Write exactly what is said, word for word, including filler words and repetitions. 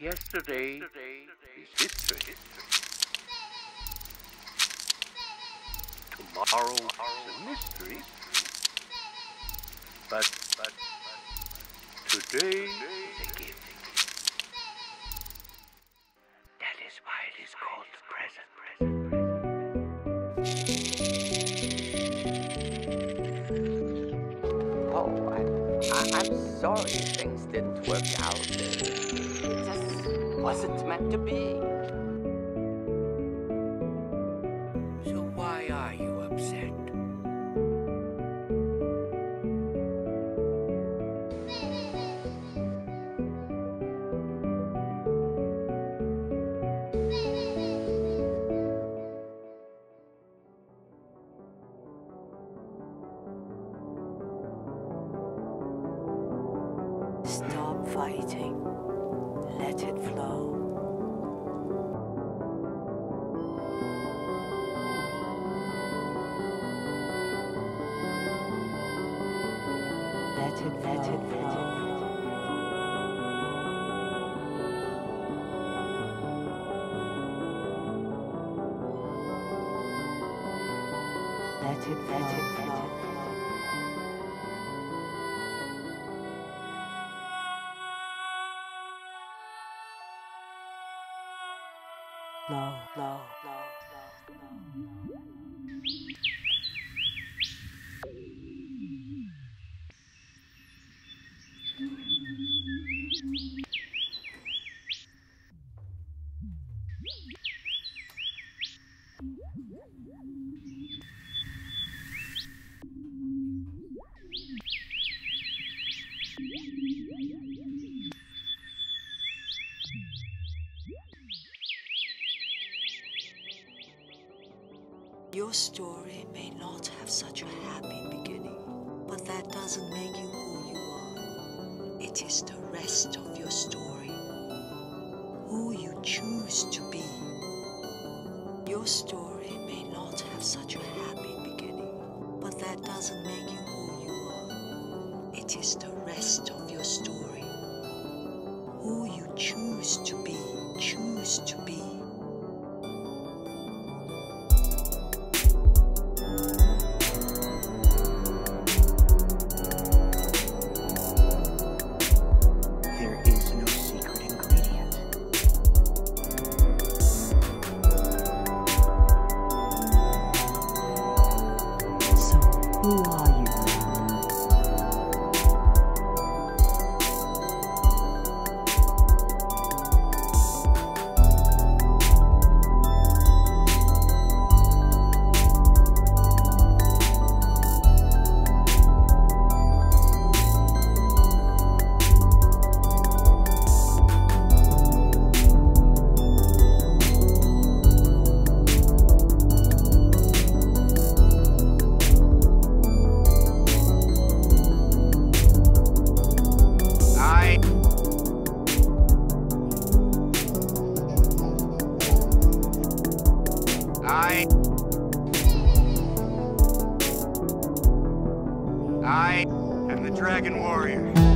Yesterday is history. Tomorrow is a mystery. But, but today is a gift. That is why it is called the present. Oh, I, I, I'm sorry things didn't work out. It just wasn't meant to be. So why are you upset? Stop fighting. Let it flow. Let it, let it flow. Let it, let it flow. Low, low, low, low, low. Your story may not have such a happy beginning, but that doesn't make you who you are. It is the rest of your story, who you choose to be. Your story may not have such a happy beginning, but that doesn't make you who you are. It is the rest of your story, who you choose to be, choose to be. Who are you? I, I am the Dragon Warrior.